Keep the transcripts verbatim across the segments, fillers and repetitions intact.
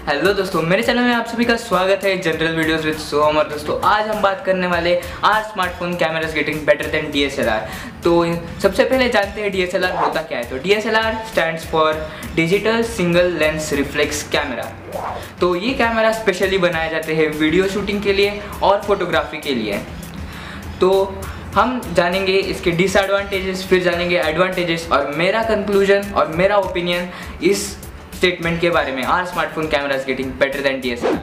Hello दोस्तों, मेरे channel में आप सभी का स्वागत है जनरल वीडियोस विद सोम। और दोस्तों आज हम बात करने वाले are smartphone cameras getting better than D S L R. तो सबसे पहले जानते हैं डी एस एल आर होता क्या है। तो D S L R stands for digital single lens reflex camera. तो ये कैमरा स्पेशली बनाए जाते हैं वीडियो शूटिंग के लिए और फोटोग्राफी के लिए। तो हम जानेंगे इसके डिसएडवांटेजेस, फिर जानेंगे एडवांटेजेस और मेरा कंक्लूजन और मेरा ओपिनियन इस स्टेटमेंट के बारे में, are smartphone cameras getting better than D S L R.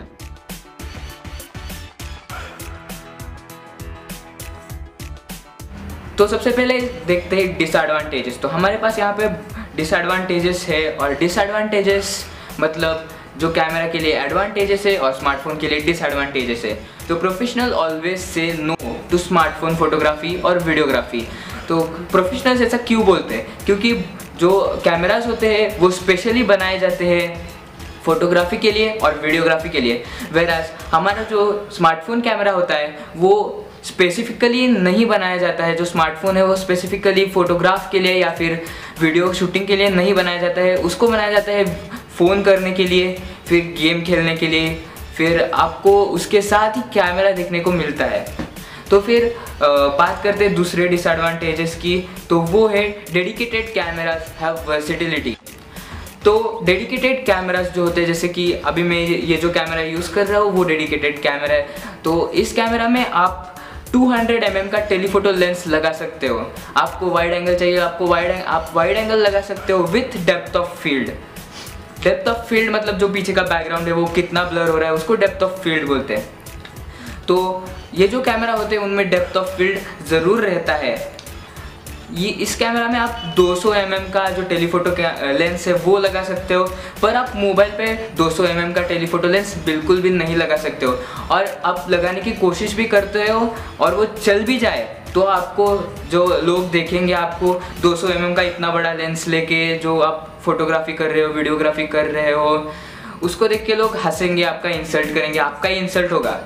तो सबसे पहले देखते हैं डिसएडवांटेजेस। तो हमारे पास यहाँ पे डिसएडवांटेजेस है और डिसएडवांटेजेस मतलब जो कैमरा के लिए एडवांटेजेस है और स्मार्टफोन के लिए डिसएडवांटेजेस है। तो professional always say no to smartphone photography और वीडियोग्राफी। तो प्रोफेशनल्स ऐसा क्यों बोलते हैं? क्योंकि जो कैमरास होते हैं वो स्पेशली बनाए जाते हैं फोटोग्राफी के लिए और वीडियोग्राफी के लिए, वेराज हमारा जो स्मार्टफोन कैमरा होता है वो स्पेसिफिकली नहीं बनाया जाता है। जो स्मार्टफोन है वो स्पेसिफिकली फोटोग्राफ के लिए या फिर वीडियो शूटिंग के लिए नहीं बनाया जाता है। उसको बनाया जाता है फ़ोन करने के लिए, फिर गेम खेलने के लिए, फिर आपको उसके साथ ही कैमरा देखने को मिलता है। तो फिर आ, बात करते हैं दूसरे डिसएडवांटेजेस की। तो वो है डेडिकेटेड कैमरास हैव वर्सेटिलिटी। तो डेडिकेटेड कैमरास जो होते हैं, जैसे कि अभी मैं ये जो कैमरा यूज़ कर रहा हूँ वो डेडिकेटेड कैमरा है। तो इस कैमरा में आप टू हंड्रेड एम एम का टेलीफोटो लेंस लगा सकते हो। आपको वाइड एंगल चाहिए, आपको वाइड आप वाइड एंगल लगा सकते हो with depth of field. Depth of field मतलब जो पीछे का बैकग्राउंड है वो कितना ब्लर हो रहा है उसको डेप्थ ऑफ फील्ड बोलते हैं। तो ये जो कैमरा होते हैं उनमें डेप्थ ऑफ फील्ड ज़रूर रहता है। ये इस कैमरा में आप टू हंड्रेड एम एम का जो टेलीफोटो लेंस है वो लगा सकते हो, पर आप मोबाइल पे टू हंड्रेड एम एम का टेलीफोटो लेंस बिल्कुल भी नहीं लगा सकते हो। और आप लगाने की कोशिश भी करते हो और वो चल भी जाए तो आपको जो लोग देखेंगे आपको टू हंड्रेड एम एम का इतना बड़ा लेंस लेके जो आप फोटोग्राफी कर रहे हो, वीडियोग्राफी कर रहे हो, उसको देख के लोग हंसेंगे, आपका इंसल्ट करेंगे, आपका ही इंसल्ट होगा।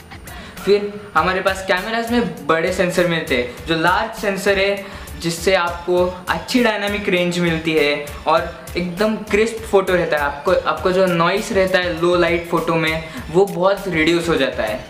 फिर हमारे पास कैमरास में बड़े सेंसर मिलते हैं, जो लार्ज सेंसर है जिससे आपको अच्छी डायनामिक रेंज मिलती है और एकदम क्रिस्प फोटो रहता है। आपको आपको जो नॉइस रहता है लो लाइट फोटो में वो बहुत रिड्यूस हो जाता है।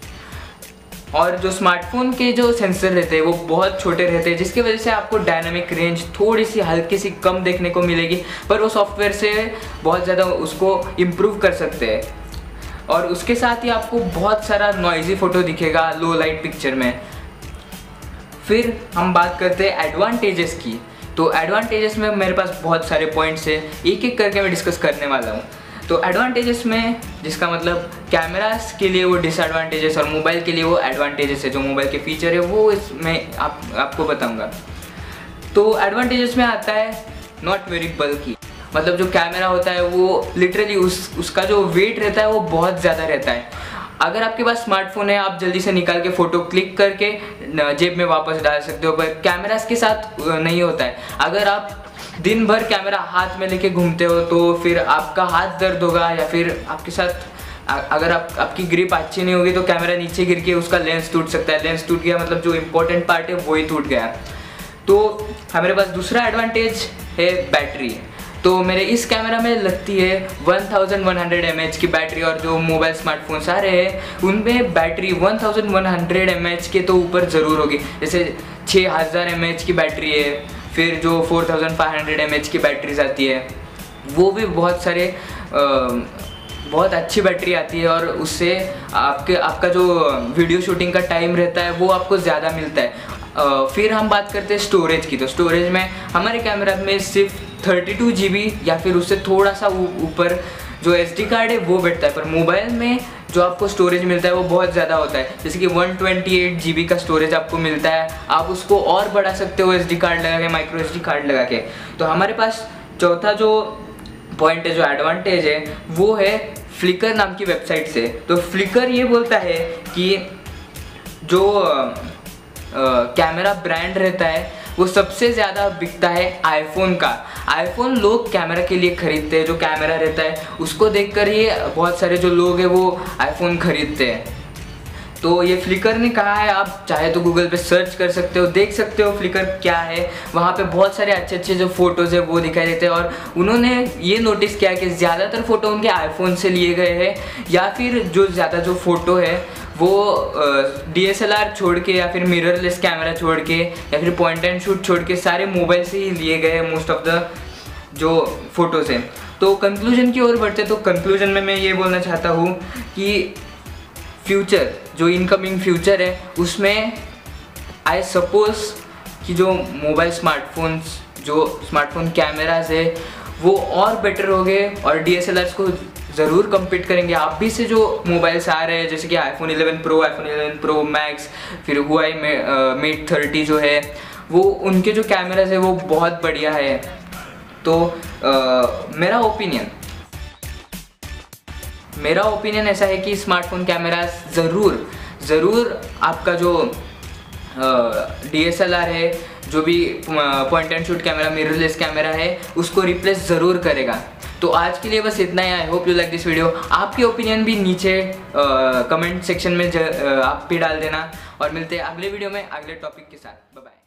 और जो स्मार्टफोन के जो सेंसर रहते हैं वो बहुत छोटे रहते हैं, जिसकी वजह से आपको डायनामिक रेंज थोड़ी सी हल्की सी कम देखने को मिलेगी, पर वो सॉफ्टवेयर से बहुत ज़्यादा उसको इम्प्रूव कर सकते हैं। और उसके साथ ही आपको बहुत सारा नॉइजी फ़ोटो दिखेगा लो लाइट पिक्चर में। फिर हम बात करते हैं एडवांटेजेस की। तो एडवांटेजेस में मेरे पास बहुत सारे पॉइंट्स हैं, एक एक करके मैं डिस्कस करने वाला हूँ। तो एडवांटेजेस में, जिसका मतलब कैमरास के लिए वो डिसएडवांटेजेस और मोबाइल के लिए वो एडवांटेजेस है, जो मोबाइल के फीचर है वो इसमें आप आपको बताऊँगा। तो एडवांटेजेस में आता है नॉट वेरी बल्की, मतलब जो कैमरा होता है वो लिटरली उस उसका जो वेट रहता है वो बहुत ज़्यादा रहता है। अगर आपके पास स्मार्टफोन है आप जल्दी से निकाल के फ़ोटो क्लिक करके जेब में वापस डाल सकते हो, पर कैमरास के साथ नहीं होता है। अगर आप दिन भर कैमरा हाथ में लेके घूमते हो तो फिर आपका हाथ दर्द होगा, या फिर आपके साथ अगर आप आपकी ग्रिप अच्छी नहीं होगी तो कैमरा नीचे गिर के उसका लेंस टूट सकता है। लेंस टूट गया मतलब जो इम्पोर्टेंट पार्ट है वही टूट गया। तो हमारे पास दूसरा एडवांटेज है बैटरी। तो मेरे इस कैमरा में लगती है one thousand one hundred M H की बैटरी, और जो मोबाइल स्मार्टफोन्स आ रहे हैं उनमें battery one thousand one hundred M H के तो ऊपर ज़रूर होगी। जैसे छः हज़ार एम एच की बैटरी है, फिर जो four thousand five hundred M H की बैटरीज आती है वो भी बहुत सारे आ, बहुत अच्छी बैटरी आती है, और उससे आपके आपका जो वीडियो शूटिंग का टाइम रहता है वो आपको ज़्यादा मिलता है। Uh, फिर हम बात करते हैं स्टोरेज की। तो स्टोरेज में हमारे कैमरा में सिर्फ थर्टी टू जी बी या फिर उससे थोड़ा सा ऊपर जो एस डी कार्ड है वो बैठता है, पर मोबाइल में जो आपको स्टोरेज मिलता है वो बहुत ज़्यादा होता है। जैसे कि one twenty eight G B का स्टोरेज आपको मिलता है, आप उसको और बढ़ा सकते हो एस डी कार्ड लगा के, माइक्रो एस डी कार्ड लगा के। तो हमारे पास चौथा जो पॉइंट है, जो एडवांटेज है, वो है फ्लिकर नाम की वेबसाइट से। तो फ्लिकर ये बोलता है कि जो कैमरा uh, ब्रांड रहता है वो सबसे ज़्यादा बिकता है आईफोन का। आईफोन लोग कैमरा के लिए खरीदते हैं, जो कैमरा रहता है उसको देखकर ही बहुत सारे जो लोग हैं वो आईफोन खरीदते हैं। तो ये फ्लिकर ने कहा है, आप चाहे तो गूगल पे सर्च कर सकते हो, देख सकते हो फ्लिकर क्या है। वहाँ पे बहुत सारे अच्छे अच्छे जो फोटोज़ है वो दिखाई देते हैं। और उन्होंने ये नोटिस किया कि ज़्यादातर फ़ोटो उनके आईफोन से लिए गए हैं, या फिर जो ज़्यादा जो फ़ोटो है वो डी एस एल आर छोड़ के या फिर मिररलेस कैमरा छोड़ के या फिर पॉइंट एंड शूट छोड़ के सारे मोबाइल से ही लिए गए हैं मोस्ट ऑफ द जो फ़ोटोज़ हैं। तो कंक्लूजन की ओर बढ़ते, तो कंक्लूजन में मैं ये बोलना चाहता हूँ कि फ्यूचर, जो इनकमिंग फ्यूचर है, उसमें आई सपोज कि जो मोबाइल स्मार्टफोन्स, जो स्मार्टफोन कैमराज है वो और बेटर हो गए और डी एस एल आर्स को ज़रूर कम्पीट करेंगे। आप भी से जो मोबाइल्स आ रहे हैं जैसे कि iPhone eleven pro, iPhone eleven pro max, फिर हुआई मेट थर्टी जो है, वो उनके जो कैमराज है वो बहुत बढ़िया है। तो आ, मेरा ओपिनियन मेरा ओपिनियन ऐसा है कि स्मार्टफोन कैमराज ज़रूर ज़रूर आपका जो डी एस एल आर है, जो भी point and shoot camera, mirrorless camera है, उसको रिप्लेस ज़रूर करेगा। तो आज के लिए बस इतना ही। I hope you like this video. आपके ओपिनियन भी नीचे कमेंट सेक्शन में ज, आ, आप भी डाल देना, और मिलते हैं अगले वीडियो में अगले टॉपिक के साथ। Bye bye.